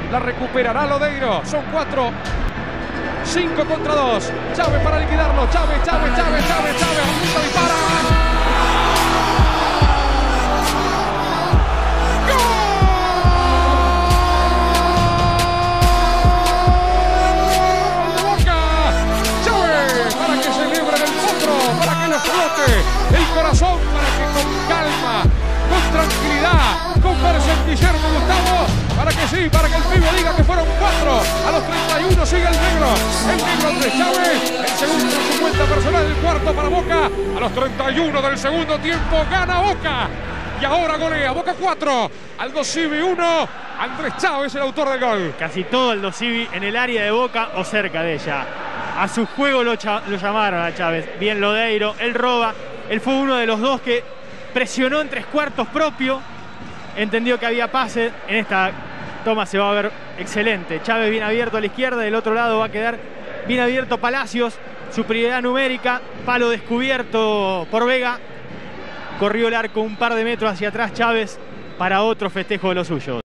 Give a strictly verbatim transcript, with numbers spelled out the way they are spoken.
La recuperará Lodeiro. Son cuatro. cinco contra dos. Chávez para liquidarlo. Chávez, Chávez, Chávez, Chávez, Chávez. Apunta, dispara. El corazón para que con calma, con tranquilidad, converse en Guillermo Gustavo, para que sí, para que el pibe diga que fueron cuatro. A los treinta y uno sigue el negro, el negro Andrés Chávez, el segundo en su cuenta personal, el cuarto para Boca. A los treinta y uno del segundo tiempo gana Boca y ahora golea Boca cuatro, Aldo Civi uno. Andrés Chávez el autor del gol. Casi todo Aldo Civi en el área de Boca o cerca de ella. A su juego lo, lo llamaron a Chávez. Bien Lodeiro, él roba. Él fue uno de los dos que presionó en tres cuartos propio. Entendió que había pase. En esta toma se va a ver excelente. Chávez bien abierto a la izquierda. Del otro lado va a quedar bien abierto Palacios. Superioridad numérica. Palo descubierto por Vega. Corrió el arco un par de metros hacia atrás Chávez para otro festejo de los suyos.